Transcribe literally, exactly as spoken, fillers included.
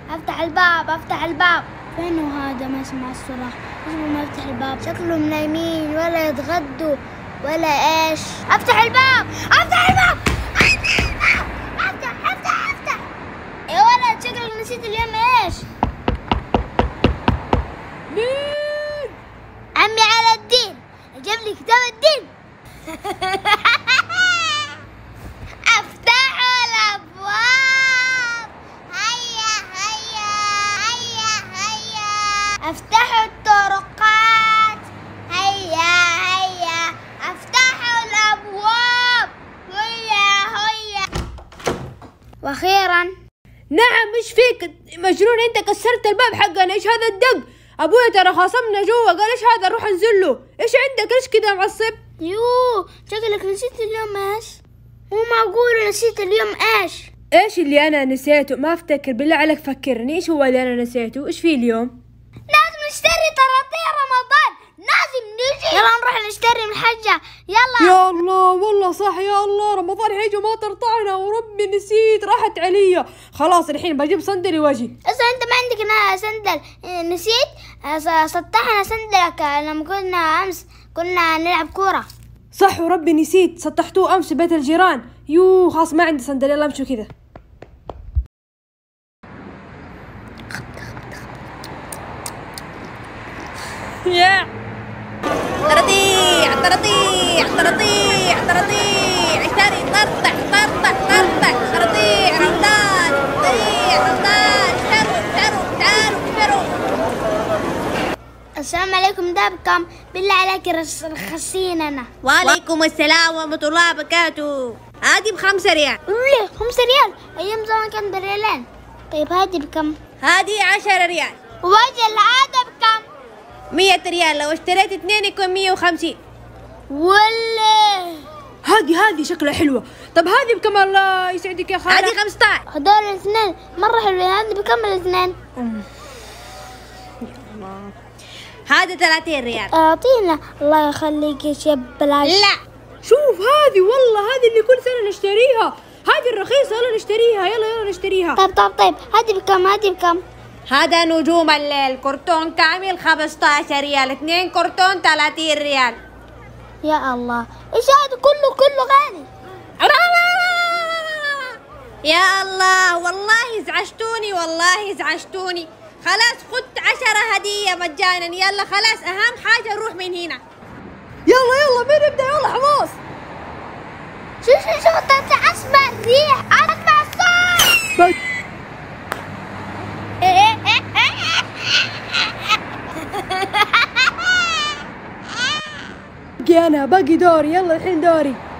افتح الباب افتح الباب. فين هذا ما يسمع الصراخ؟ ليش ما يفتح الباب؟ شكلهم نايمين ولا يتغدوا ولا ايش. افتح الباب افتح الباب افتح الباب افتح افتح افتح. يا ولد شكلك نسيت اليوم ايش؟ مين؟ عمي على الدين جاب لي كتاب الدين. افتحوا الابواب هيا هيا هيا هيا. افتحوا الطرقات هيا هيا. افتحوا الابواب هيا هيا. واخيرا. نعم ايش فيك مجنون؟ انت كسرت الباب حقنا. ايش هذا الدق؟ ابويا ترى خاصمنا جوا قال ايش هذا نروح ننزل له. ايش عندك؟ ليش كذا معصب؟ يوه شكلك نسيت اليوم ايش؟ مو معقول نسيت اليوم ايش؟ ايش اللي انا نسيته؟ ما افتكر بالله عليك فكرني. ايش هو اللي انا نسيته؟ ايش فيه اليوم؟ لازم نشتري طراطير رمضان. لازم نجي. يلا نروح نشتري من حجة. يلا. يا الله والله صح. يا الله رمضان حيجي وما ترطعنا وربي نسيت راحت علي. خلاص الحين بجيب صندلي واجي. اصلا انت ما عندك سندل. نسيت سطحنا سندلك لما كنا امس كنا نلعب كورة. صح وربي نسيت سطحتوه امس في بيت الجيران. يو خلاص ما عندي صندل. يلا امشوا كذا. يا ترطيع ترطيع ترطيع ترطيع اشتري طرطع طرطع طرطع ترطيع رمضان ترطيع رمضان. اشتروا اشتروا تعالوا اشتروا. السلام عليكم. ده بكم؟ بالله عليك رخصيننا. وعليكم السلام ورحمة الله وبركاته. هذه بخمسة ريال. ليه خمسة ريال؟ أيام زمان كان بريالين. طيب هذه بكم؟ هذه عشرة ريال. وجه هذا بكم؟ مية ريال. لو اشتريت اثنين يكون مية وخمسين. ولا هذه هذه شكلها حلوة. طب هذه بكم الله يسعدك يا خالة؟ هذه خمسة عشر. هذول الاثنين مرة حلوين. هذه بكم الاثنين؟ هذا ثلاثين ريال. أعطينا الله يخليك يا شاب بلاش. لا شوف هذه والله هذه اللي كل سنة نشتريها. هذه الرخيصة يلا نشتريها. يلا يلا نشتريها. طيب طيب طيب هذه بكم؟ هذه بكم؟ هذا نجوم الليل كرتون كامل خمسة عشر ريال. اثنين كرتون ثلاثين ريال. يا الله ايش هذا كله كله غالي. يا الله والله ازعجتوني والله ازعجتوني. خلاص خدت عشرة هدية مجانا. يلا خلاص أهم حاجة نروح من هنا. يلا يلا مين نبدأ؟ يلا حماس. شو شو شو طلع أسمع الريح أسمع الصوت. باقي أنا باقي دوري. يلا الحين دوري.